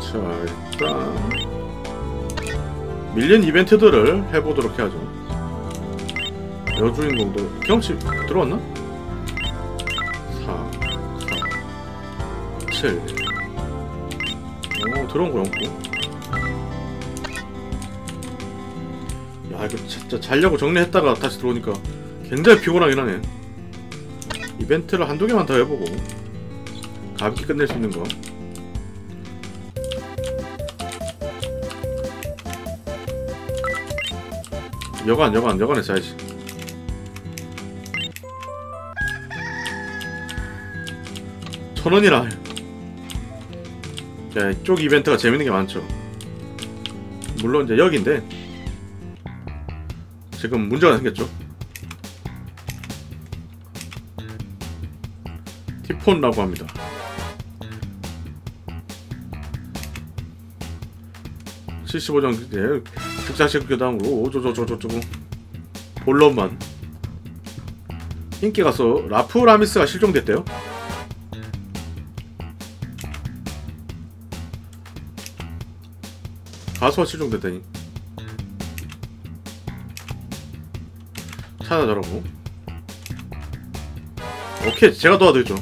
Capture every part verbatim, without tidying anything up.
자, 일단 밀린 이벤트들을 해보도록 해야죠. 여주인공도 경험치 들어왔나? 사, 삼, 칠. 오, 들어온 거 없고. 야, 이거 진짜 자려고 정리했다가 다시 들어오니까 굉장히 피곤하긴 하네. 이벤트를 한두 개만 더 해보고 가볍게 끝낼 수 있는 거. 여관, 여관, 여관에 써야지. 천 원이라. 자, 이쪽 이벤트가 재밌는 게 많죠. 물론 이제 여기인데 지금 문제가 생겼죠. 티폰라고 합니다. 칠십오 점 특장식 교당으로 오조조조조조고 본론만 인기 가수 라프라미스가 실종됐대요. 가수가 실종됐다니. 찾아더라고. 오케이, 제가 도와드리죠.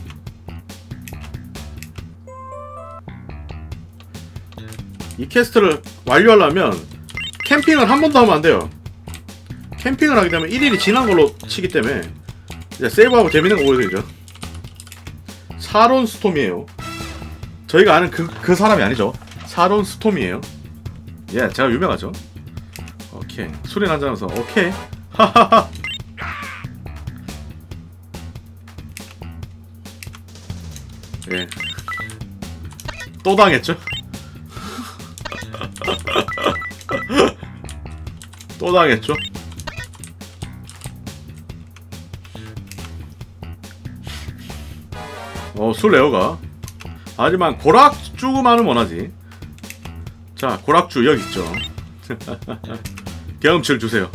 이 퀘스트를 완료하려면 캠핑을 한 번도 하면 안 돼요. 캠핑을 하게 되면 일 일이 지난 걸로 치기 때문에 이제 세이브하고 재밌는 거 보여드리죠. 사론 스톰이에요. 저희가 아는 그, 그 사람이 아니죠. 사론 스톰이에요. 예, 제가 유명하죠. 오케이, 술이나 한잔하면서 오케이 하하하. 예, 또 당했죠. 또 당했죠. 어, 술 레어가. 하지만 고락주만은 원하지. 자, 고락주 여기 있죠. 경험치를 주세요.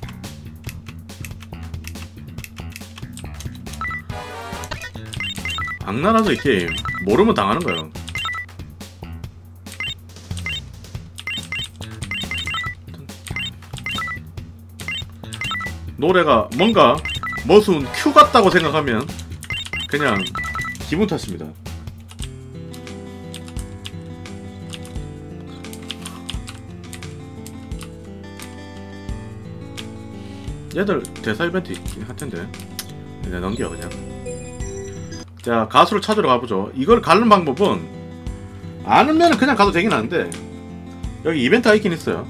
악랄하죠, 이 게임. 모르면 당하는 거예요. 노래가 뭔가 머스운 큐 같다고 생각하면 그냥 기분 탓입니다. 얘들 대사 이벤트 있긴 할 텐데 그냥 넘겨 그냥. 자, 가수를 찾으러 가보죠. 이걸 가는 방법은 아는면 그냥 가도 되긴 하는데 여기 이벤트가 있긴 있어요.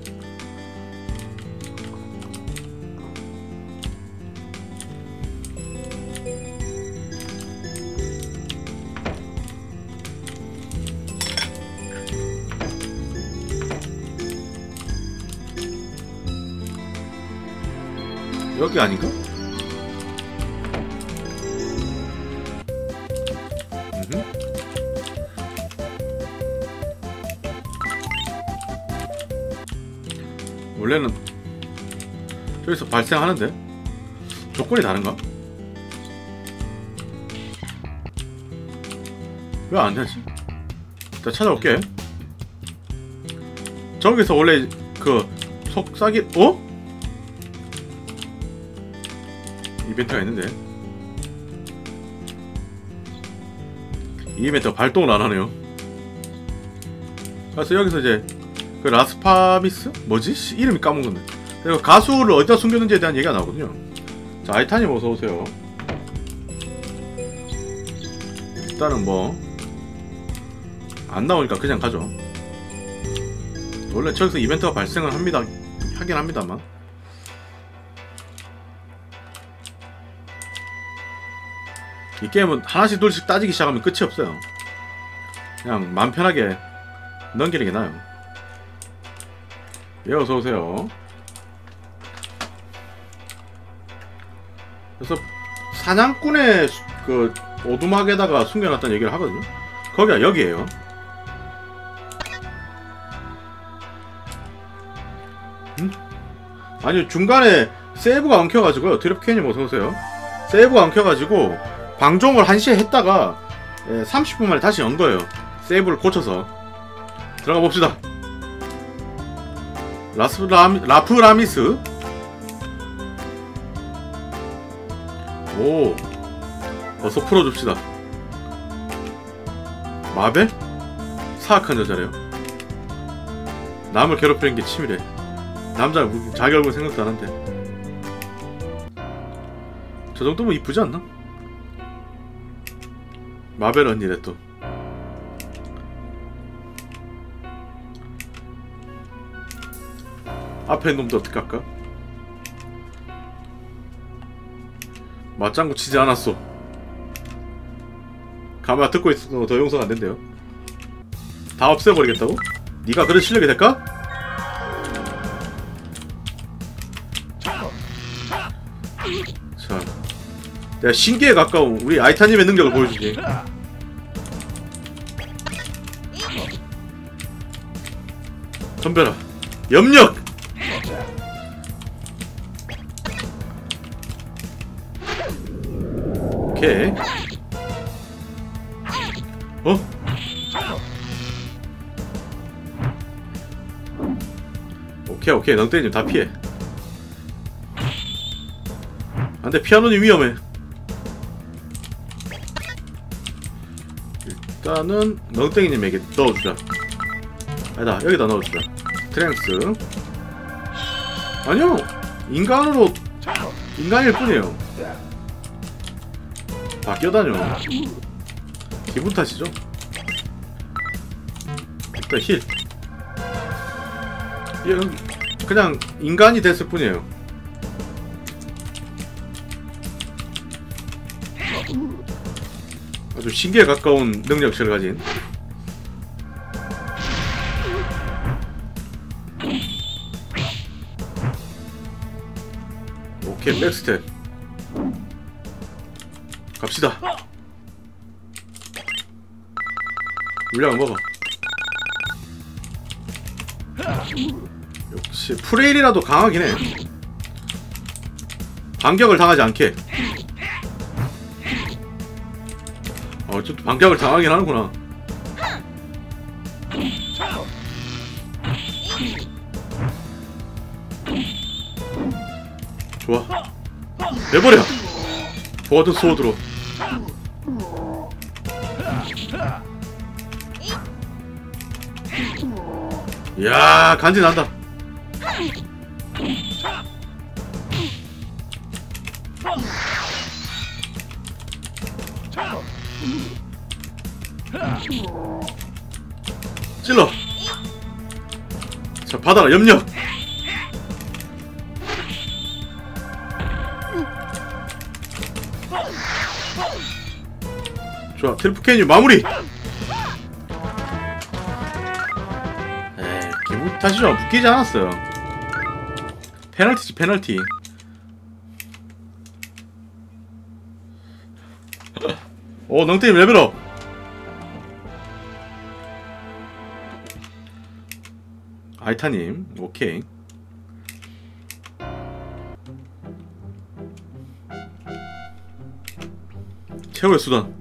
여기 아닌가? 음흠. 원래는 저기서 발생하는데 조건이 다른가? 왜 안 되지? 일단 찾아올게. 저기서 원래 그 속삭이 어? 이벤트가 있는데 이 이벤트가 발동을 안 하네요. 그래서 여기서 이제 그 라스파미스? 뭐지? 이름이 까먹었네. 그리고 가수를 어디다 숨겼는지에 대한 얘기가 나오거든요. 자, 아이타님 어서오세요. 일단은 뭐 안 나오니까 그냥 가죠. 원래 저기서 이벤트가 발생을 합니다. 하긴 합니다만 이 게임은 하나씩 둘씩 따지기 시작하면 끝이 없어요. 그냥 맘 편하게 넘기는 게 나아요. 예, 어서오세요. 그래서 사냥꾼의 수, 그 오두막에다가 숨겨놨다는 얘기를 하거든요. 거기가 여기에요. 음? 아니, 중간에 세이브가 안 켜가지고요. 드롭캐님 어서오세요. 세이브가 안 켜가지고 방종을 한 시에 했다가 삼십 분 만에 다시 연 거예요. 세이브를 고쳐서. 들어가 봅시다. 라스라미, 라프라미스. 오, 어서 풀어줍시다. 마벨? 사악한 여자래요. 남을 괴롭히는 게 취미래. 남자가 자기 얼굴 생각도 안 한대. 저 정도면 이쁘지 않나? 마벨 언니래 또. 앞에 놈도 어떻게 할까? 맞장구 치지 않았어. 가만 듣고 있어도 더 용서가 안 된대요. 다 없애버리겠다고? 네가 그런 실력이 될까? 자, 내가 신기에 가까운 우리 아이타님의 능력을 보여주지. 덤벼라. 염력! 오케이. 어? 오케이 오케이 넉대님 다 피해. 안돼 피아노님 위험해. 일단은 넉대님에게 넣어주자. 아니다 여기다 넣어주자. 스트렝스. 아니요 인간으로 인간일 뿐이에요. 바뀌어다녀. 기분 탓이죠. 일단 힐. 그냥 인간이 됐을 뿐이에요. 아주 신기에 가까운 능력치를 가진. 오케이 백스텝 갑시다. 물량을 먹어. 역시 프레일이라도 강하긴 해. 반격을 당하지 않게. 어, 좀 반격을 당하긴 하는구나. 좋아. 내버려! 보아든 소드로. 이야, 간지난다. 찔러. 자, 받아라, 염력. 좋아, 텔프케인이 마무리. 에이, 기분 탓이죠. 묶이지 않았어요. 페널티지, 페널티. 오, 넉대님 레벨업. 아이타님, 오케이. 최후의 수단.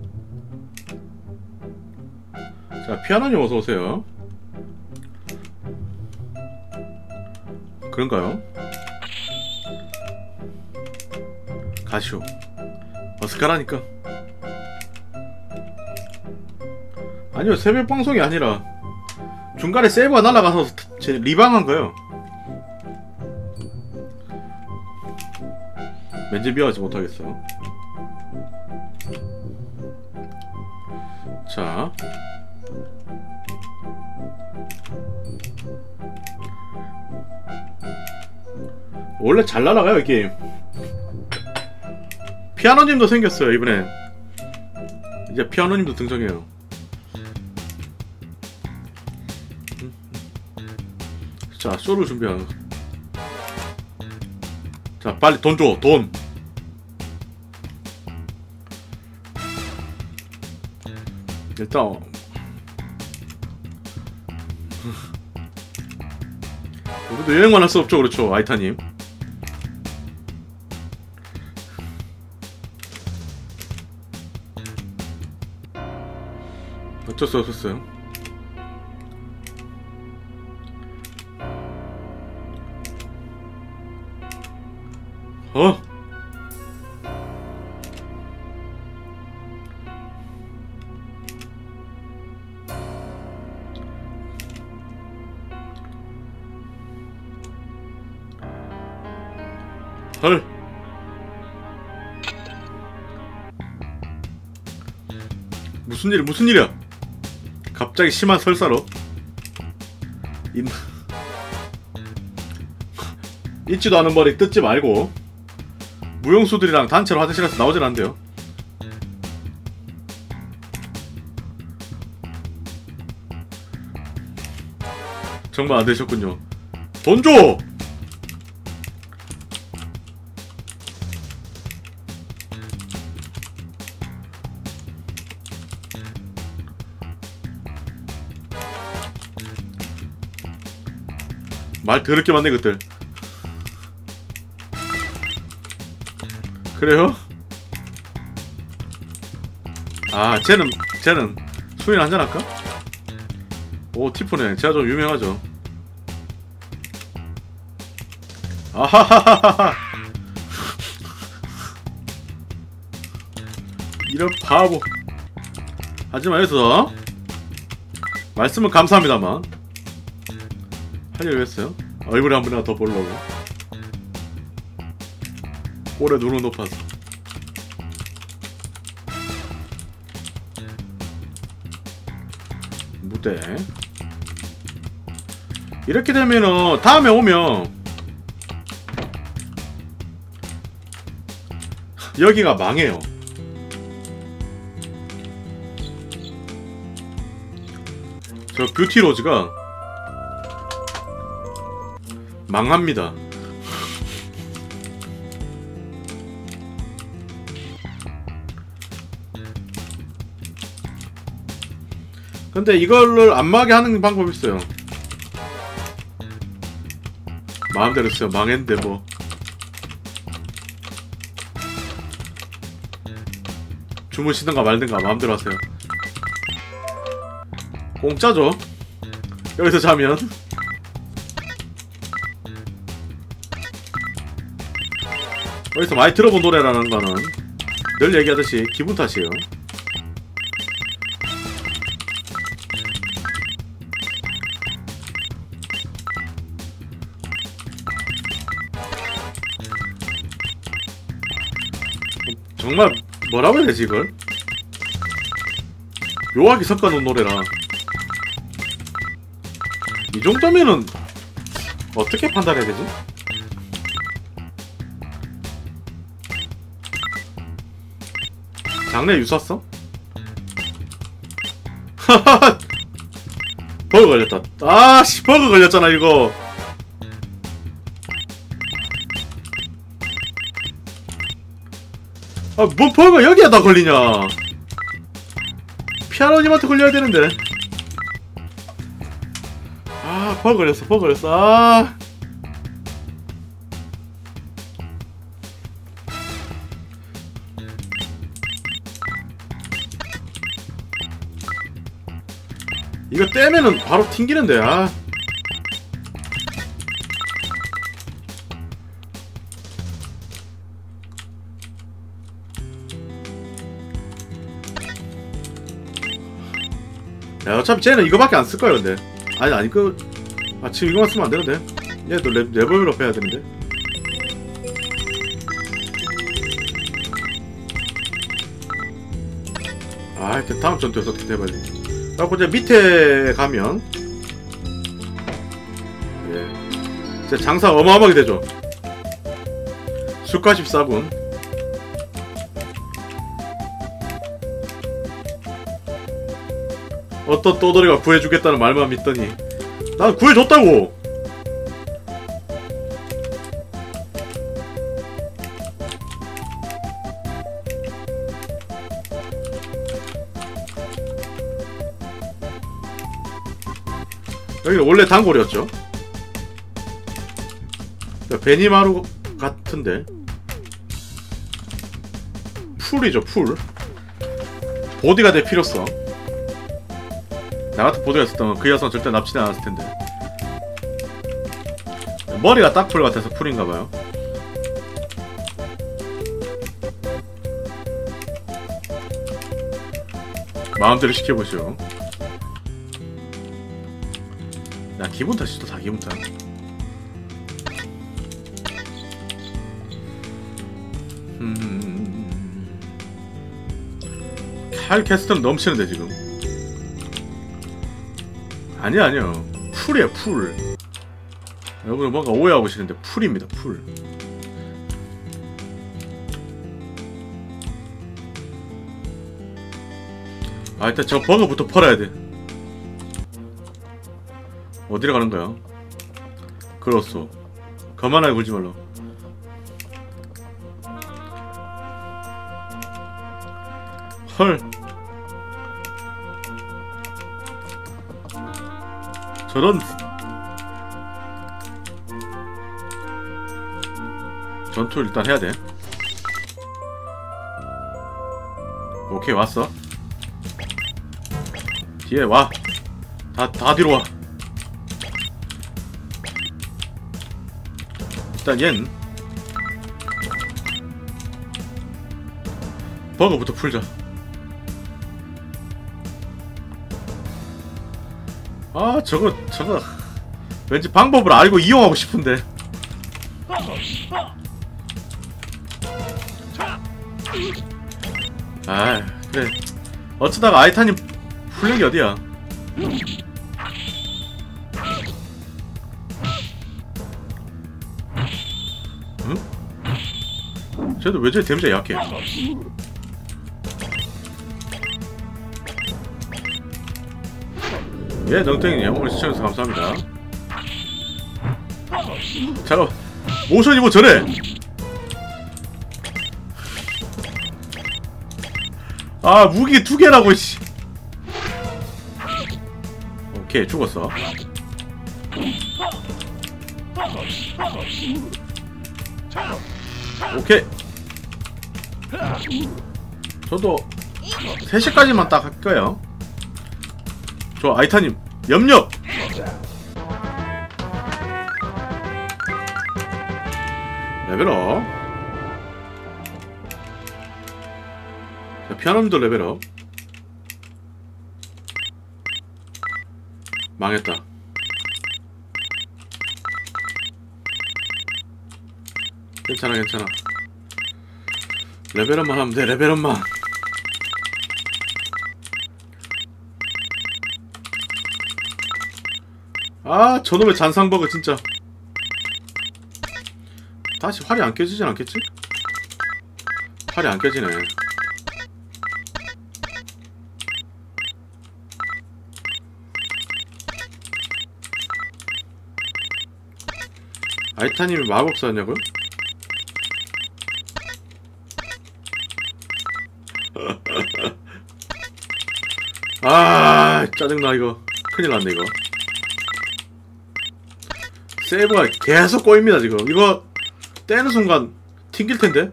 자, 피아노님 어서오세요. 그런가요? 가시오. 어서 가라니까. 아니요, 새벽 방송이 아니라 중간에 세이브가 날아가서 제 리방한 거예요. 왠지 미워하지 못하겠어. 자, 원래 잘 날아가요 이 게임. 피아노님도 생겼어요 이번에. 이제 피아노님도 등장해요. 자, 쇼를 준비하는. 자, 빨리 돈 줘, 돈. 일단 우리도 여행만 할 수 없죠, 그렇죠, 아이타님. 어쩔 수 없었어요. 어? 헐. 무슨 일, 무슨 일이야? 갑자기 심한 설사로. 인... 있지도 않은 머리 뜯지 말고. 무용수들이랑 단체로 화장실에서 나오질 않는데요. 정말 안 되셨군요. 돈 줘! 말 더럽게 많네 그들. 그래요? 아 쟤는 쟤는 술이나 한잔 할까? 오 티프네. 제가 좀 유명하죠. 아하하하하. 이런 바보. 하지만 여기서 말씀은 감사합니다만 할 일 왜 했어요? 얼굴에 한 번이나 더 보려고. 볼에 눈을 높아서. 무대. 이렇게 되면은 다음에 오면 여기가 망해요. 저 뷰티로즈가 망합니다. 근데 이거를 안 망하게 하는 방법이 있어요. 마음대로 했어요. 망했는데 뭐. 주무시든가 말든가 마음대로 하세요. 공짜죠. 여기서 자면. 여기서 많이 들어본 노래라는 거는 늘 얘기하듯이 기분 탓이에요. 정말 뭐라고 해야 되지 이걸? 묘하게 섞어놓은 노래라. 이 정도면은 어떻게 판단해야 되지? 장래 유쐈어? 하하하. 버그 걸렸다. 아씨 버그 걸렸잖아 이거. 아 뭐 버그 여기에 다 걸리냐. 피아노님한테 걸려야 되는데. 아 버그 걸렸어 버그 걸렸어. 아 이거 떼면은 바로 튕기는데. 아 야, 어차피 쟤는 이거밖에 안 쓸 거야 근데. 아니 아니 그 아 지금 이거만 쓰면 안 되는데. 얘도 레, 레벨업 해야 되는데. 아 하여튼 다음 전투에서 어떻게 해봐야 돼. 그리고 이제 밑에 가면 예 이제 장사 어마어마하게 되죠. 술값 십사 분. 어떤 또돌이가 구해주겠다는 말만 믿더니 난 구해줬다고! 여기는 원래 단골이었죠. 베니마루 같은데 풀이죠 풀. 보디가 될 필요성. 나같은 보드가 있었다면 그 여성 절대 납치는 않았을텐데. 머리가 딱 풀 같아서 풀인가봐요. 마음대로 시켜보시오. 야, 기분 탓이다. 다 기분 탓. 음... 칼 캐스터는 넘치는데 지금. 아니야, 아니야. 풀이야, 풀. 여러분 뭔가 오해하고 계시는데 풀입니다, 풀. 아, 일단 저 버거부터 펄어야 돼. 어디로 가는 거야? 그렇소. 거만하게 굴지 말라. 헐. 저런. 전투 일단 해야 돼. 오케이, 왔어. 뒤에 와. 다, 다 뒤로 와. 일단 얜 버거부터 풀자. 아, 저거 저거 왠지 방법을 알고 이용하고 싶은데. 아, 그래. 어쩌다가 아이타님 풀력이 어디야? 응? 쟤도 왜 저리 데미지가 약해? 예, 넉땡이님 오늘 시청해주셔서 감사합니다. 잠깐, 모션이 뭐 저래? 아, 무기 두 개라고, 씨. 오케이, 죽었어. 오케이. 저도 세 시까지만 딱 할게요. 저 아이타님 염력. 레벨업. 자, 피아노님도 레벨업. 망했다. 괜찮아, 괜찮아. 레벨업만 하면 돼. 레벨업만. 아, 저놈의 잔상버그 진짜. 다시 활이 안 깨지진 않겠지? 활이 안 깨지네. 아이타님이 마법사였냐고요? 아, 짜증나. 이거 큰일 났네. 이거 세이브가 계속 꼬입니다. 지금 이거 떼는 순간 튕길 텐데.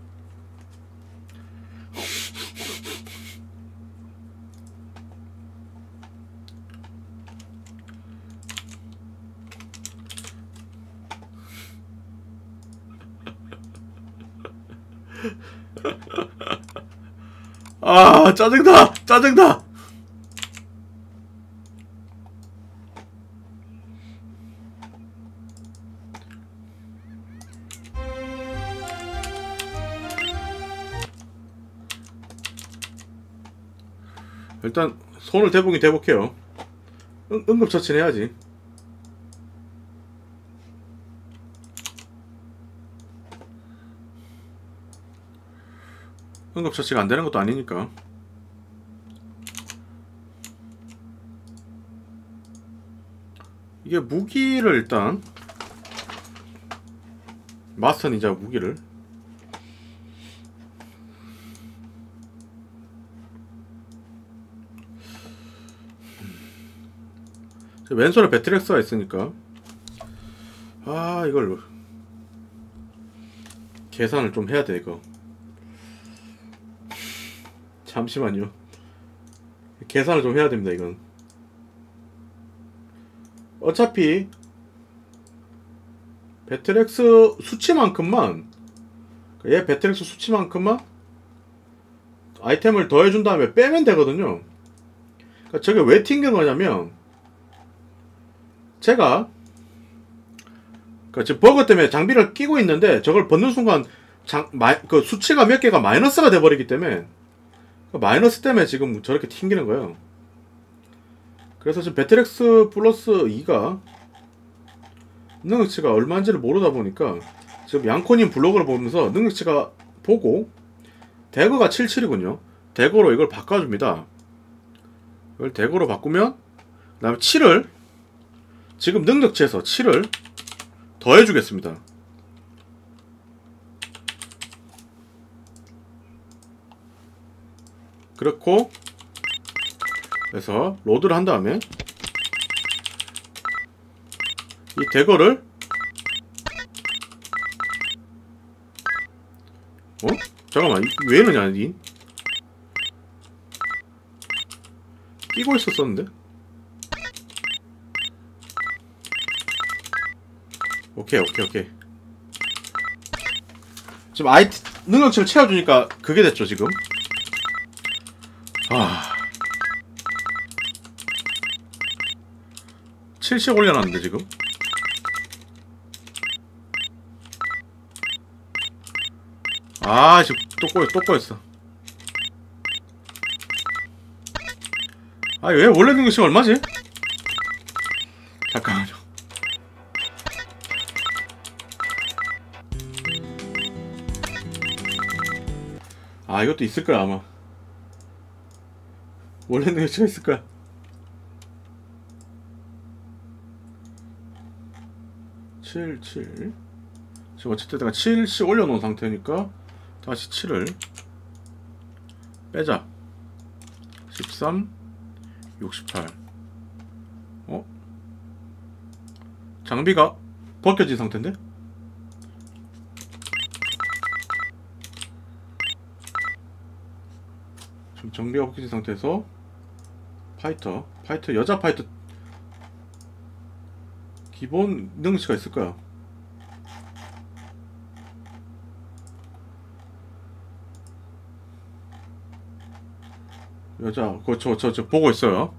아, 짜증나! 짜증나! 일단 손을 대보긴 대볼게요. 응, 응급처치는 해야지. 응급처치가 안되는 것도 아니니까. 이게 무기를 일단 마스터 닌자 무기를 왼손에 배트렉스가 있으니까 아, 이걸 계산을 좀 해야 돼. 이거 잠시만요. 계산을 좀 해야 됩니다. 이건 어차피 배트렉스 수치만큼만, 얘 배트렉스 수치만큼만 아이템을 더해준 다음에 빼면 되거든요. 그러니까 저게 왜 튕긴 거냐면 제가 그러니까 지금 버그 때문에 장비를 끼고 있는데 저걸 벗는 순간 장, 마, 그 수치가 몇 개가 마이너스가 돼버리기 때문에 그 마이너스 때문에 지금 저렇게 튕기는 거예요. 그래서 지금 배틀엑스 플러스 이가 능력치가 얼마인지를 모르다 보니까 지금 양코님 블로그를 보면서 능력치가 보고 대거가 칠십칠이군요. 대거로 이걸 바꿔줍니다. 이걸 대거로 바꾸면 그 다음에 칠을 지금 능력치에서 칠을 더해주겠습니다. 그렇고 그래서 로드를 한 다음에 이 대거를 어? 잠깐만 왜 이러냐 니? 끼고 있었었는데? 오케이 오케이 오케이 지금 아이티 능력치를 채워주니까 그게 됐죠 지금. 아 칠십 올려놨는데 지금. 아 지금 또 꼬여 또 꼬였어. 아 왜 원래 능력치가 얼마지? 잠깐만요. 아 이것도 있을 거야 아마. 원래 능력치가 있을 거야. 칠, 칠. 지금 어쨌든 내가 칠씩 올려놓은 상태니까 다시 칠을 빼자. 십삼, 육십팔. 어? 장비가 벗겨진 상태인데? 지금 장비가 벗겨진 상태에서 파이터, 파이터, 여자 파이터 기본 능력치가 있을 거야. 여자, 그거 저, 저, 저 보고 있어요.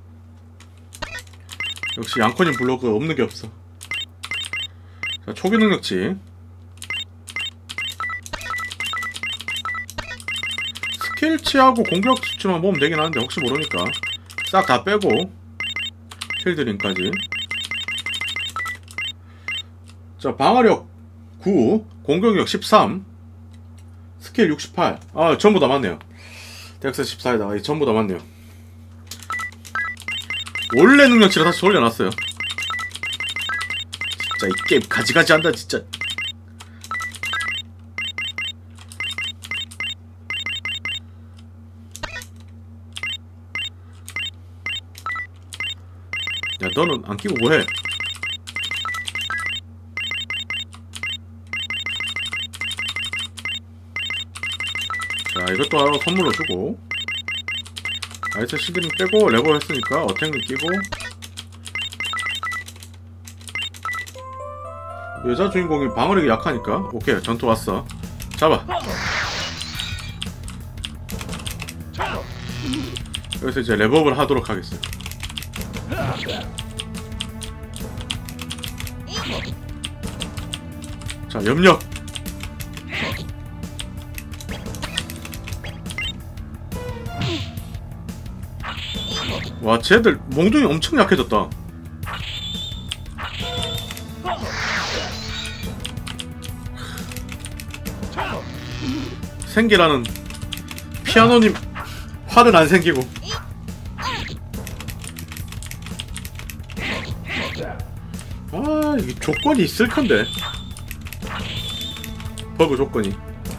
역시 양코님 블로그 없는 게 없어. 자, 초기 능력치. 스킬치하고 공격 수치만 보면 되긴 하는데 혹시 모르니까 싹 다 빼고 킬드링까지. 자, 방어력 구, 공격력 십삼, 스킬 육십팔. 아, 전부 다 맞네요. 덱스 십사에다가 이 전부 다 맞네요. 원래 능력치를 다시 올려놨어요. 진짜 이 게임 가지가지 한다 진짜. 야 너는 안 끼고 뭐해? 자 이것도 하나 선물로 주고 아이스 시드링 빼고 레고 했으니까 어택링 끼고 여자 주인공이 방어력이 약하니까 오케이 전투 왔어. 잡아. 여기서 이제 랩업을 하도록 하겠어요. 자 염력 와 쟤들 몽둥이 엄청 약해졌다. 생기라는 피아노님 화는 안 생기고. 아 이게 조건이 있을 건데 버그 조건이.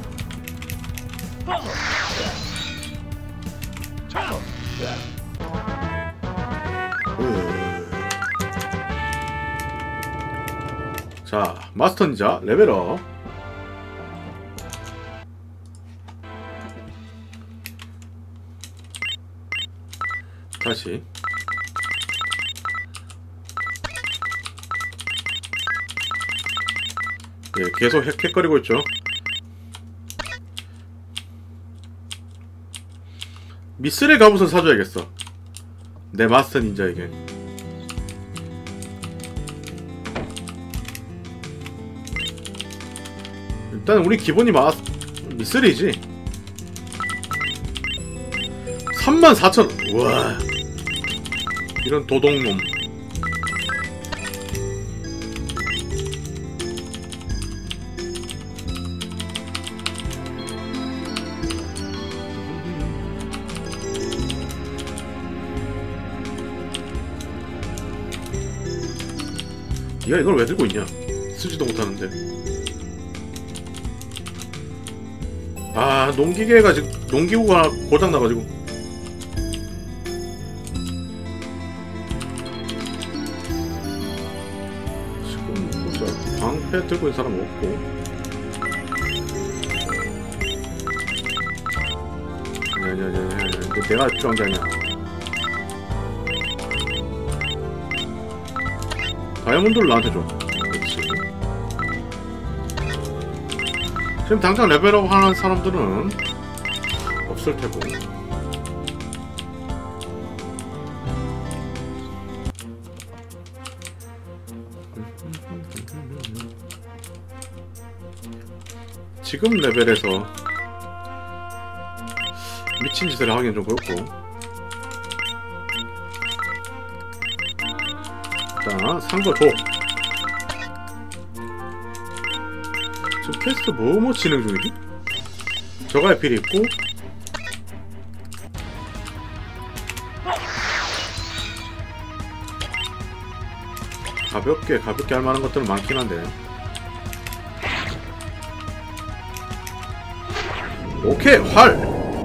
자 마스터 닌자 레벨업. 다시 예, 계속 헥헥거리고 있죠. 미스레 갑옷을 사줘야겠어. 내 마스터 닌자에게. 일단 우리 기본이 마스 미쓰리지. 삼만 사천. 우와, 이런 도둑놈. 얘가 이걸 왜 들고 있냐? 쓰지도 못하는데. 아, 농기계가 지금 농기구가 고장 나가지고. 지금 보자, 방패 들고 있는 사람 없고. 아니 아니 아니 아니, 이거 내가 필요한 게 아니야. 다이아몬드를 나한테 줘. 그렇지. 지금 당장 레벨업 하는 사람들은 없을 테고. 지금 레벨에서 미친 짓을 하기엔 좀 그렇고. 자, 산 거 줘. 지금 퀘스트 뭐 뭐 진행 중이지? 저가의 필이 있고, 가볍게 가볍게 할 만한 것들은 많긴 한데. 오케이, 활.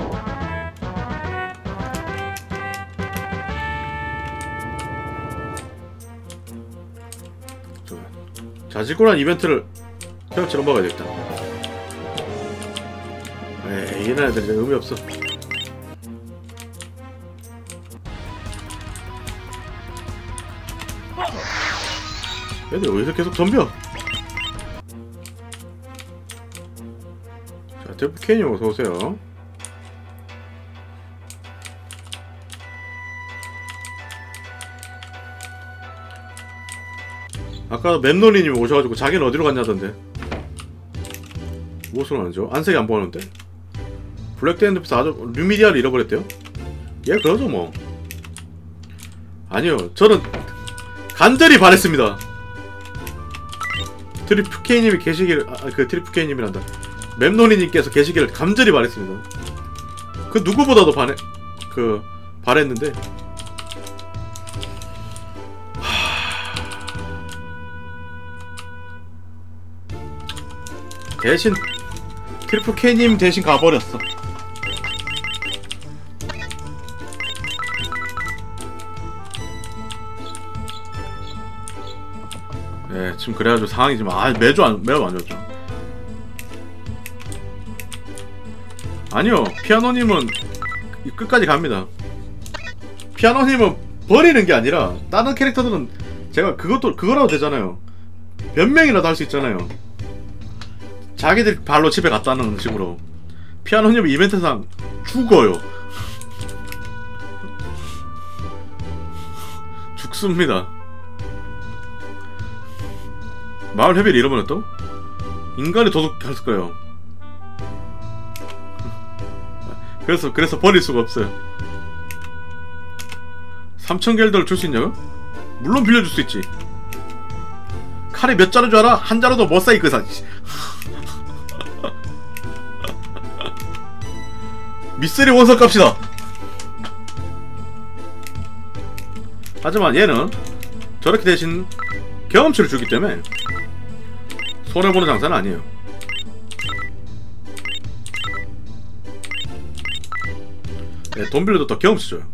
자지구란 이벤트를 경치로 먹어야겠다. 에이, 이런 애들 이제 의미 없어. 얘들 어디서 계속 덤벼? 자, 데프케이님 어서오세요. 아까 맵놀이님이 오셔가지고 자기는 어디로 갔냐던데. 무엇으로 하는죠? 안색이 안 보이는데? 블랙데인드에서 아주 루미디아를 잃어버렸대요? 예, 그러죠 뭐. 아니요, 저는 간절히 바랬습니다. 트리프케이님이 계시기를, 아, 그 트리프케이님이란다, 맵놀이님께서 계시기를 간절히 바랬습니다. 그 누구보다도 바래, 그 바랬는데. 대신 트리플 K님 대신 가버렸어. 네, 지금 그래가지고 상황이 지금 아 매주 안 매우 안 좋죠. 아니요, 피아노님은 끝까지 갑니다. 피아노님은 버리는 게 아니라 다른 캐릭터들은 제가 그것도 그거라도 되잖아요. 몇 명이라도 할 수 있잖아요. 자기들 발로 집에 갔다는 식으로. 피아노님 이벤트상 죽어요. 죽습니다. 마을 회비를 잃어버렸다고? 인간이 도둑했을 거예요. 그래서 그래서 버릴 수가 없어요. 삼천 겔더를 줄 수 있냐고? 물론 빌려줄 수 있지. 칼이 몇 자루인 줄 알아? 한 자루도 못 사이 그 사지. 미쓰리 원석 값이다. 하지만 얘는 저렇게 대신 경험치를 주기 때문에 손해보는 장사는 아니에요. 네, 돈 빌려도 경험치 줘요.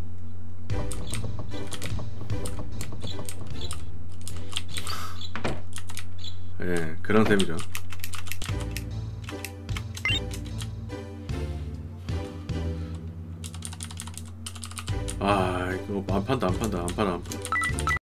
예, 네, 그런 셈이죠.